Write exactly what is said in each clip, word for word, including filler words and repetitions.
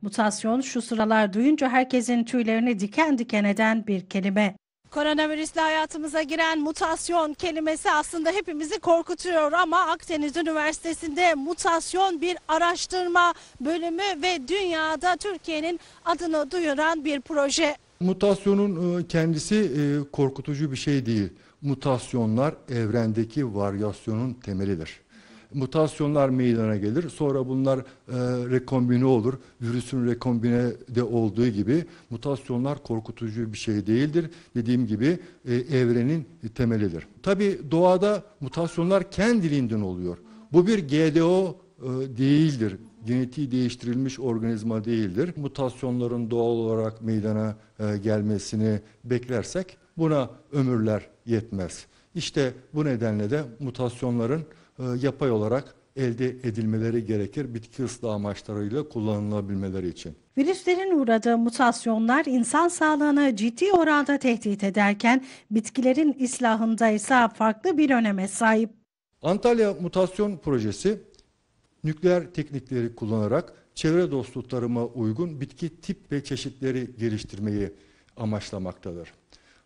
Mutasyon şu sıralar duyunca herkesin tüylerini diken diken eden bir kelime. Koronavirüsle hayatımıza giren mutasyon kelimesi aslında hepimizi korkutuyor ama Akdeniz Üniversitesi'nde mutasyon bir araştırma bölümü ve dünyada Türkiye'nin adını duyuran bir proje. Mutasyonun kendisi korkutucu bir şey değil. Mutasyonlar evrendeki varyasyonun temelidir. Mutasyonlar meydana gelir. Sonra bunlar e, rekombine olur. Virüsün rekombine de olduğu gibi mutasyonlar korkutucu bir şey değildir. Dediğim gibi e, evrenin temelidir. Tabii doğada mutasyonlar kendiliğinden oluyor. Bu bir G D O e, değildir. Genetiği değiştirilmiş organizma değildir. Mutasyonların doğal olarak meydana e, gelmesini beklersek buna ömürler yetmez. İşte bu nedenle de mutasyonların e, yapay olarak elde edilmeleri gerekir bitki ıslah amaçlarıyla kullanılabilmeleri için. Virüslerin uğradığı mutasyonlar insan sağlığını ciddi oranda tehdit ederken bitkilerin islahında ise farklı bir öneme sahip. Antalya Mutasyon Projesi nükleer teknikleri kullanarak çevre dostu tarıma uygun bitki tip ve çeşitleri geliştirmeyi amaçlamaktadır.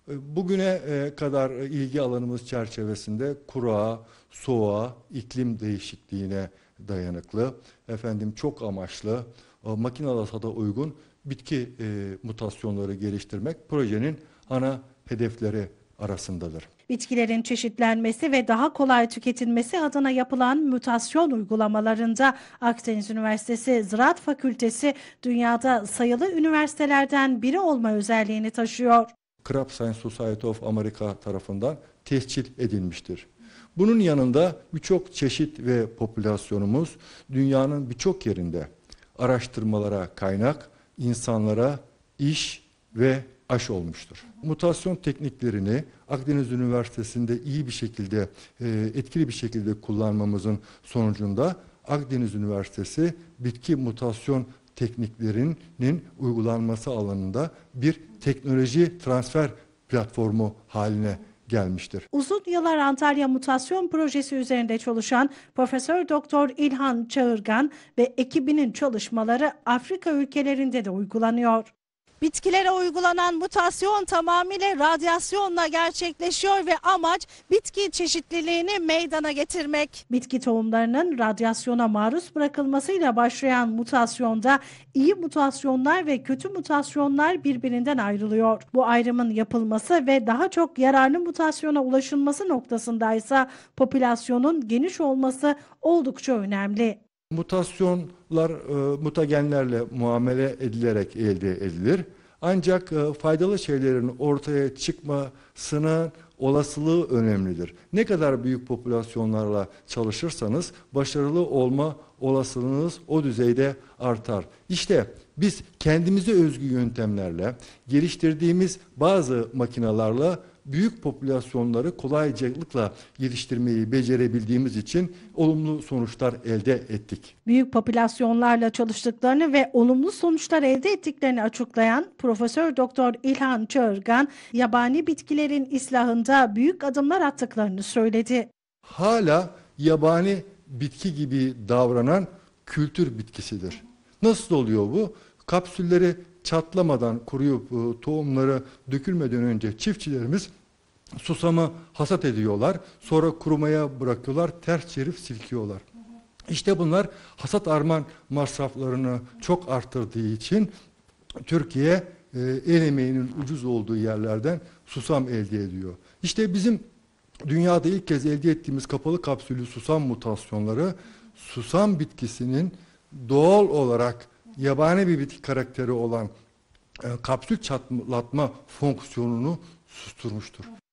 Bugüne kadar ilgi alanımız çerçevesinde kurağa, soğuğa, iklim değişikliğine dayanıklı, efendim çok amaçlı, makinalı hasada uygun bitki mutasyonları geliştirmek projenin ana hedefleri arasındadır. Bitkilerin çeşitlenmesi ve daha kolay tüketilmesi adına yapılan mutasyon uygulamalarında Akdeniz Üniversitesi Ziraat Fakültesi dünyada sayılı üniversitelerden biri olma özelliğini taşıyor. Crop Science Society of America tarafından tescil edilmiştir. Bunun yanında birçok çeşit ve popülasyonumuz dünyanın birçok yerinde araştırmalara kaynak, insanlara iş ve aş olmuştur. Mutasyon tekniklerini Akdeniz Üniversitesi'nde iyi bir şekilde, etkili bir şekilde kullanmamızın sonucunda Akdeniz Üniversitesi bitki mutasyon tekniklerinin uygulanması alanında bir teknoloji transfer platformu haline gelmiştir. Uzun yıllar Antalya Mutasyon Projesi üzerinde çalışan Profesör Doktor İlhan Çağırgan ve ekibinin çalışmaları Afrika ülkelerinde de uygulanıyor. Bitkilere uygulanan mutasyon tamamıyla radyasyonla gerçekleşiyor ve amaç bitki çeşitliliğini meydana getirmek. Bitki tohumlarının radyasyona maruz bırakılmasıyla başlayan mutasyonda iyi mutasyonlar ve kötü mutasyonlar birbirinden ayrılıyor. Bu ayrımın yapılması ve daha çok yararlı mutasyona ulaşılması noktasındaysa popülasyonun geniş olması oldukça önemli. Mutasyonlar e, mutagenlerle muamele edilerek elde edilir. Ancak e, faydalı şeylerin ortaya çıkmasının olasılığı önemlidir. Ne kadar büyük popülasyonlarla çalışırsanız başarılı olma olasılığınız o düzeyde artar. İşte biz kendimize özgü yöntemlerle, geliştirdiğimiz bazı makinalarla büyük popülasyonları kolaylıkla geliştirmeyi becerebildiğimiz için olumlu sonuçlar elde ettik. Büyük popülasyonlarla çalıştıklarını ve olumlu sonuçlar elde ettiklerini açıklayan Profesör Doktor İlhan Çağırgan, yabani bitkilerin islahında büyük adımlar attıklarını söyledi. Hala yabani bitki gibi davranan kültür bitkisidir. Nasıl oluyor bu? Kapsülleri çatlamadan kuruyup tohumları dökülmeden önce çiftçilerimiz susamı hasat ediyorlar. Sonra kurumaya bırakıyorlar. Ters çevirip silkiyorlar. İşte bunlar hasat arman masraflarını çok arttırdığı için Türkiye el emeğinin ucuz olduğu yerlerden susam elde ediyor. İşte bizim dünyada ilk kez elde ettiğimiz kapalı kapsüllü susam mutasyonları susam bitkisinin doğal olarak yabani bir bitki karakteri olan e, kapsül çatlatma fonksiyonunu susturmuştur.